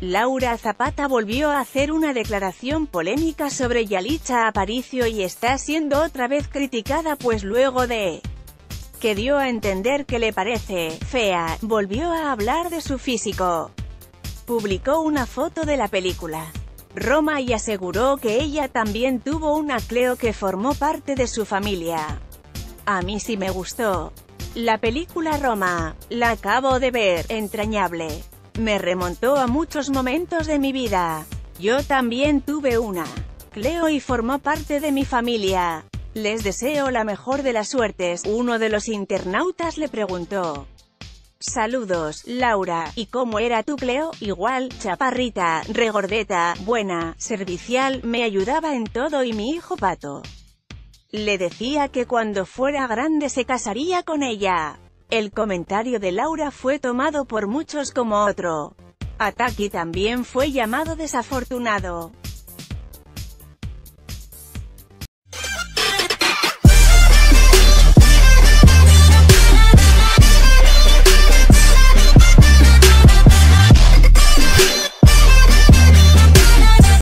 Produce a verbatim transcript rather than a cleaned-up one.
Laura Zapata volvió a hacer una declaración polémica sobre Yalitza Aparicio y está siendo otra vez criticada pues luego de que dio a entender que le parece fea, volvió a hablar de su físico. Publicó una foto de la película Roma y aseguró que ella también tuvo una Cleo que formó parte de su familia. A mí sí me gustó. La película Roma, la acabo de ver, entrañable. Me remontó a muchos momentos de mi vida. Yo también tuve una Cleo y formó parte de mi familia. Les deseo la mejor de las suertes. Uno de los internautas le preguntó: saludos, Laura, ¿y cómo era tu Cleo? Igual, chaparrita, regordeta, buena, servicial, me ayudaba en todo y mi hijo Pato le decía que cuando fuera grande se casaría con ella. El comentario de Laura fue tomado por muchos como otro ataque y también fue llamado desafortunado.